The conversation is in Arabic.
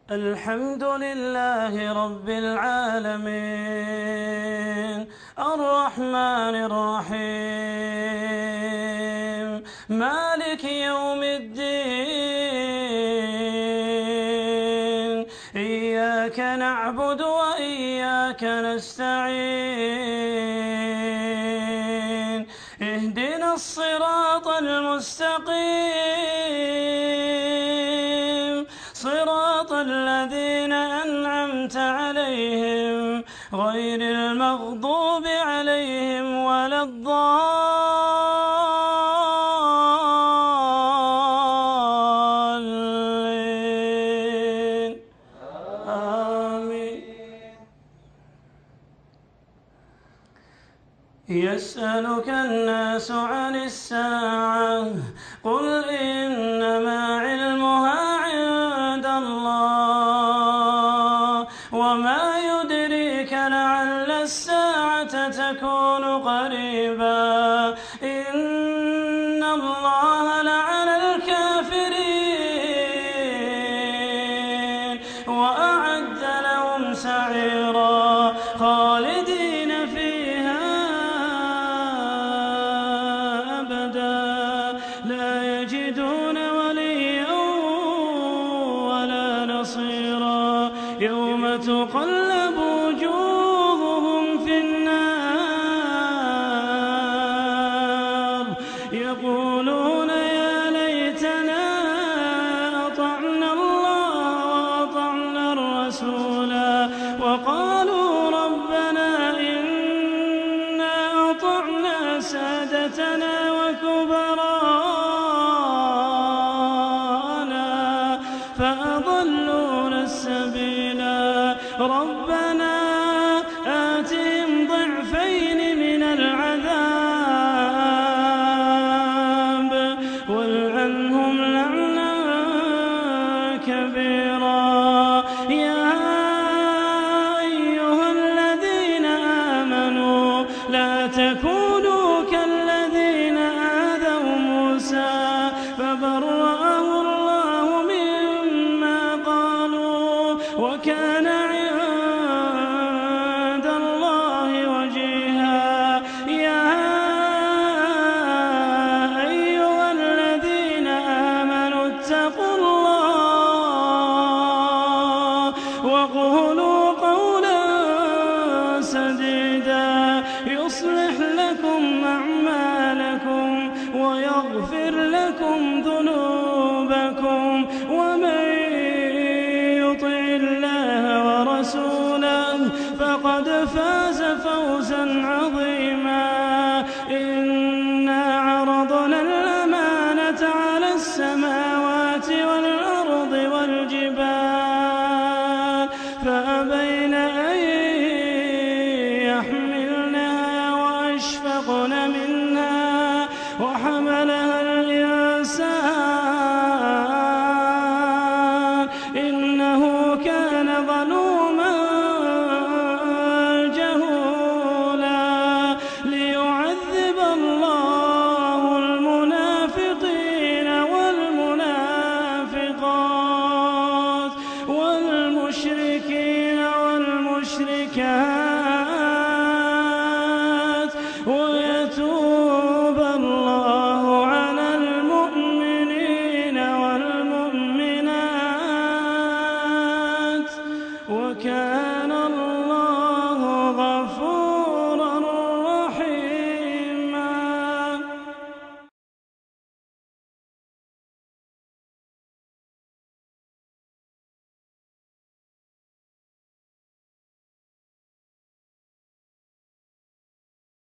الحمد لله رب العالمين الرحمن الرحيم مالك يوم الدين إياك نعبد وإياك نستعين اهدنا الصراط المستقيم صراط الذين أنعمت عليهم غير المغضوب عليهم ولا الضالين آمين. يسألك الناس عن الساعة قل إنما علمها عند الله وما يدريك لعل الساعة تكون قريبا إن الله لعن الكافرين وأعد لهم سعيرا خالدين فيها أبدا لا يجدون وليا ولا نصيرا يوم تقلب وجوههم في النار يقولون يا ليتنا أطعنا الله وأطعنا الرسولا وقالوا ربنا إنا أطعنا سادتنا وكبراءنا فأضلونا السبيلا ربنا آتهم ضعفين من العذاب والعنهم لعنا كبيرا يا أيها الذين آمنوا لا تكونوا كالذين آذوا موسى فبرأه الله مما قالوا وكان